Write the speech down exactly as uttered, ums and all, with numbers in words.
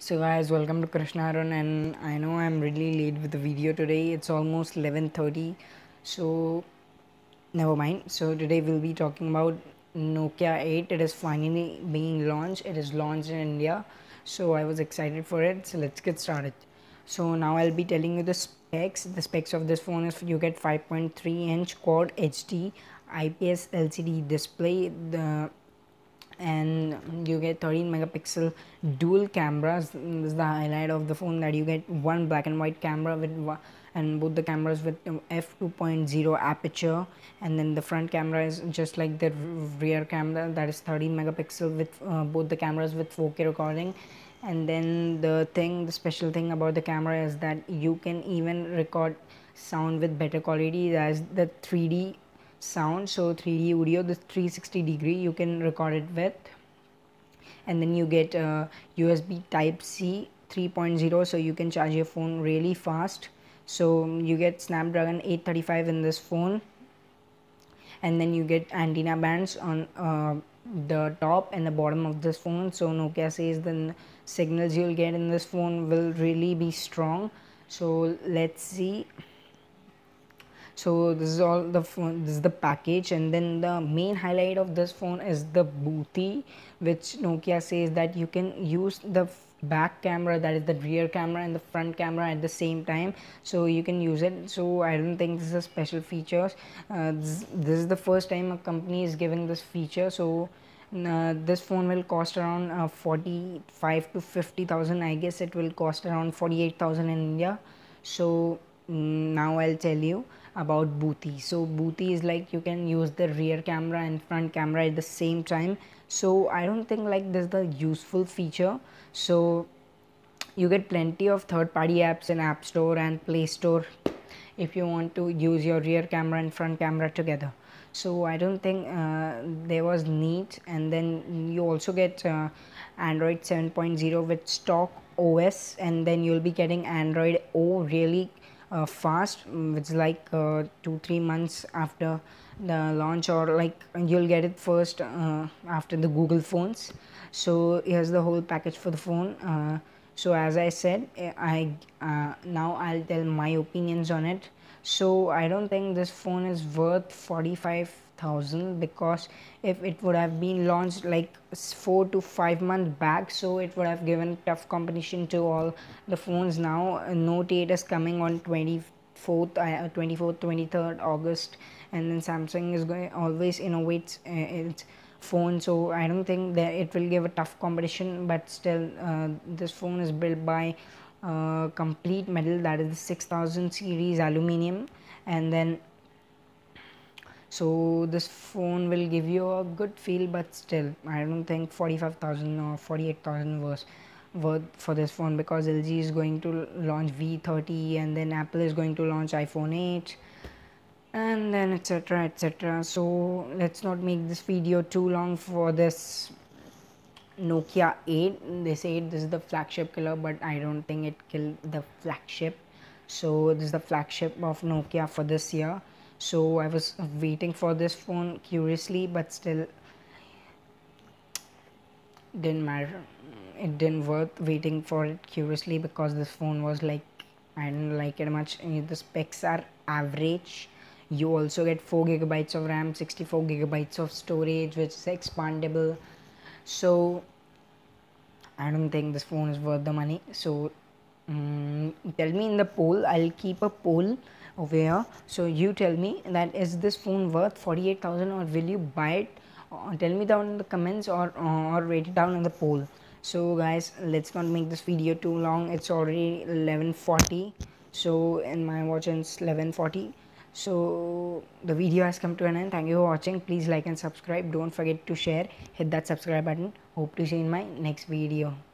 So guys, welcome to KRISHNA ARUN, and I know I'm really late with the video today. It's almost eleven thirty, so never mind. So today we'll be talking about Nokia eight. It is finally being launched. It is launched in India, so I was excited for it. So let's get started. So now I'll be telling you the specs. The specs of this phone is you get five point three inch quad H D I P S L C D display. The and you get thirteen megapixel dual cameras. This is the highlight of the phone, that you get one black and white camera with and both the cameras with f two point zero aperture, and then the front camera is just like the rear camera, that is thirteen megapixel with uh, both the cameras with four K recording. And then the thing the special thing about the camera is that you can even record sound with better quality, as the three D sound. So three D audio, the three sixty degree you can record it with. And then you get uh, U S B type C three point zero, so you can charge your phone really fast. So you get Snapdragon eight thirty-five in this phone, and then you get antenna bands on uh, the top and the bottom of this phone. So Nokia says the signals you'll get in this phone will really be strong. So let's see. So this is all the phone, this is the package. And then the main highlight of this phone is the booty, which Nokia says that you can use the back camera, that is the rear camera, and the front camera at the same time, so you can use it. So I don't think this is a special feature. Uh, this, this is the first time a company is giving this feature. So uh, this phone will cost around uh, forty-five to fifty thousand. I guess it will cost around forty-eight thousand in India. So mm, now I'll tell you about booty. So booty is like you can use the rear camera and front camera at the same time. So I don't think like this is the useful feature. So you get plenty of third-party apps in App Store and Play Store if you want to use your rear camera and front camera together. So I don't think uh, there was need. And then you also get uh, Android seven point zero with stock O S, and then you'll be getting Android O really uh, fast, which is like uh, two three months after the launch, or like you'll get it first uh, after the Google phones. So here's the whole package for the phone. Uh, so as I said, I uh, now I'll tell my opinions on it. So I don't think this phone is worth forty-five thousand, because if it would have been launched like four to five months back, so it would have given tough competition to all the phones. Now uh, Note eight is coming on twenty-fourth uh, twenty-fourth twenty-third August, and then Samsung is going always innovates uh, its phone. So I don't think that it will give a tough competition. But still, uh, this phone is built by uh, complete metal, that is the six thousand series aluminum. And then so this phone will give you a good feel, but still I don't think forty-five thousand or forty-eight thousand was worth for this phone, because L G is going to launch V thirty, and then Apple is going to launch iPhone eight, and then etc etc. So let's not make this video too long for this Nokia eight. They say this is the flagship killer, but I don't think it killed the flagship. So this is the flagship of Nokia for this year. So I was waiting for this phone curiously, but still didn't matter. It didn't worth waiting for it curiously, because this phone was like, I didn't like it much. The specs are average. You also get four gigabytes of RAM, sixty-four gigabytes of storage, which is expandable. So I don't think this phone is worth the money. So um, tell me in the poll. I'll keep a poll over here. So you tell me that is this phone worth forty-eight thousand, or will you buy it? Uh, tell me down in the comments, or uh, or write it down in the poll. So guys, let's not make this video too long. It's already eleven forty. So in my watch it's eleven forty. So the video has come to an end. Thank you for watching. Please like and subscribe. Don't forget to share. Hit that subscribe button. Hope to see you in my next video.